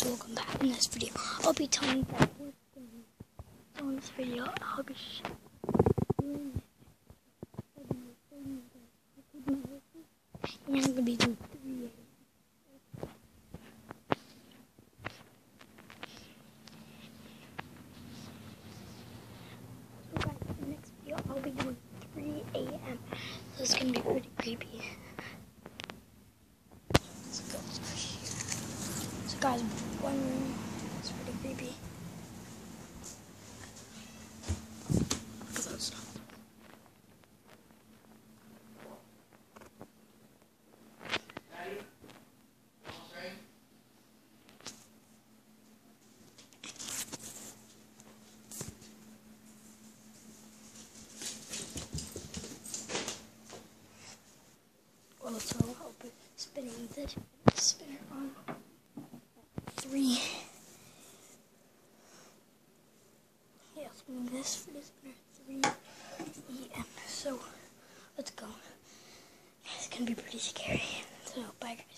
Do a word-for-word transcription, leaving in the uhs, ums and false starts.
guys, welcome back. In this video, I'll be telling you guys what's going on in this video. I'll be doing and I'm gonna be doing three. So guys, in the next video, I'll be doing three A M So it's gonna be pretty creepy. Let's go over here. So guys, one room. It's pretty creepy. Look at those stuff. Well, so I'll be spinning the spinner on three. Yeah, spinning this for the spinner three E M So let's go. It's gonna be pretty scary. So bye guys.